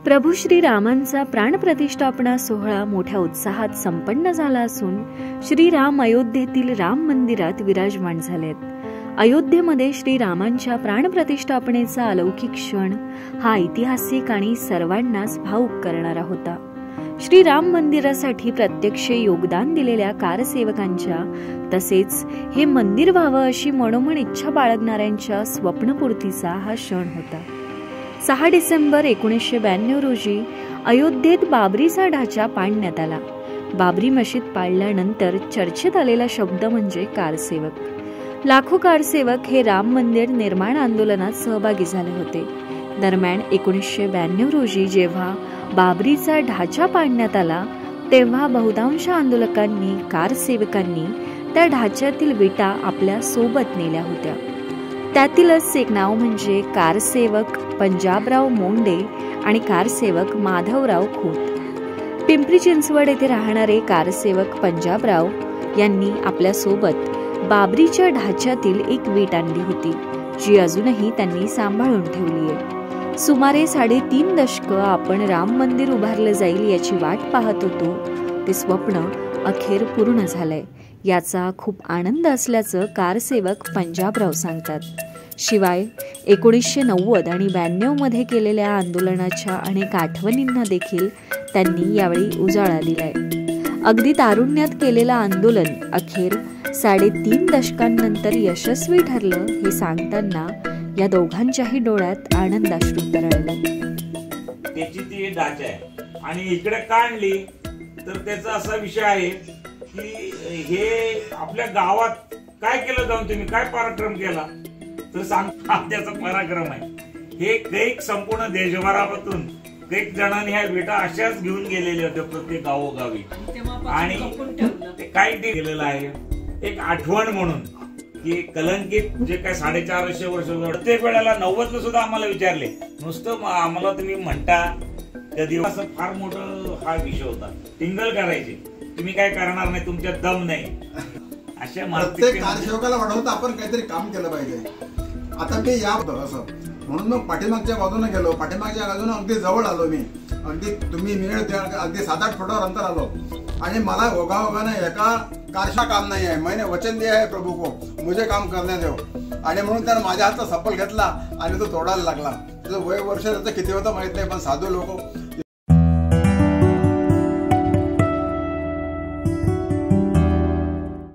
प्रभू श्रीरामांचा प्राणप्रतिष्ठापना सोहळा मोठ्या उत्साहात संपन्न झाला असून श्रीराम अयोध्येतील राम मंदिरात विराजमान झालेत. अयोध्येमध्ये श्रीरामांच्या प्राणप्रतिष्ठापनेचा अलौकिक क्षण हा ऐतिहासिक आणि सर्वांनाच भावुक करणारा होता. श्रीराम मंदिरासाठी प्रत्यक्ष योगदान दिलेल्या कारसेवकांच्या तसेच हे मंदिर व्हावं अशी मनोमन इच्छा बाळगणाऱ्यांच्या स्वप्नपूर्तीचा हा क्षण होता. 6 डिसेंबर 1992 रोजी अयोध्येत बाबरीचा ढाचा पाडण्यात आला. बाबरी मशीद पाडल्यानंतर चर्चेत आलेला शब्द म्हणजे कारसेवक. लाखो कारसेवक हे राम मंदिर निर्माण आंदोलनात सहभागी झाले होते. दरम्यान 1992 रोजी जेव्हा बाबरीचा ढाचा पाडण्यात आला तेव्हा बहुतांश आंदोलकांनी कारसेवकांनी त्या ढाच्यातील विटा आपल्या सोबत नेल्या होत्या. त्यातीलच एक नाव म्हणजे कारसेवक पंजाबराव मोंडे आणि कारसेवक माधवराव खोत. पिंपरी चिंचवड येथे राहणारे कारसेवक पंजाबराव यांनी आपल्या सोबत बाबरीच्या ढाच्यातील एक वीट आणली होती, जी अजूनही त्यांनी सांभाळून ठेवली आहे. सुमारे 3.5 दशकं आपण राम मंदिर उभारलं जाईल याची वाट पाहत होतो. ते स्वप्न अखेर पूर्ण झालंय याचा खूप आनंद असल्याचं कारसेवक पंजाबराव सांगतात. शिवाय 1990 आणि 92 मध्ये केलेल्या आंदोलनाच्या अनेक आठवणींना देखील त्यांनी यावेळी उजाळा दिलाय. अगदी तारुण्यात केलेलं आंदोलन अखेर 3.5 दशकांनंतर यशस्वी ठरलं हे सांगताना या दोघांच्याही डोळ्यात आनंदाश्रू तरळले. त्याची ती ढाचा आहे आणि इकडे का आणली तर त्याचा असा विषय आहे की हे आपल्या गावात काय केलं जाऊन तुम्ही काय पराक्रम केला तर सांगता त्याचा पराक्रम आहे. हे कैक संपूर्ण देशभरातून कैक जणांनी ह्या विटा अशाच घेऊन गेलेल्या होत्या प्रत्येक गावोगावी आणि काय ते केलेलं आहे एक आठवण म्हणून की कलंकित जे काय 450 वर्ष प्रत्येक वेळेला 90ला सुद्धा आम्हाला विचारले नुसतं आम्हाला तुम्ही म्हणता कधी असं फार मोठं हा विषय होता. टिंगल करायचे तुम्ही काय करणार नाही तुमच्यात दम नाही अशा प्रत्येक कारसेवकाला वाटत आपण काहीतरी काम केलं पाहिजे. आता मी या असं म्हणून मग पाठीमागच्या बाजूने गेलो. पाठीमागच्या बाजूने अगदी जवळ आलो. मी अगदी तुम्ही मिळत अगदी 7-8 फुटावर अंतर आलो आणि मला ओघाओघाने एका कारशा काम नाही आहे. मैंने वचन दिया है प्रभू को मुझे काम करने दो आणि म्हणून त्यानं माझ्या हातचा सप्पल घेतला आणि तो तोडायला लागला. त्याचं वय वर्ष त्याचं किती होतं माहित नाही पण साधू लोक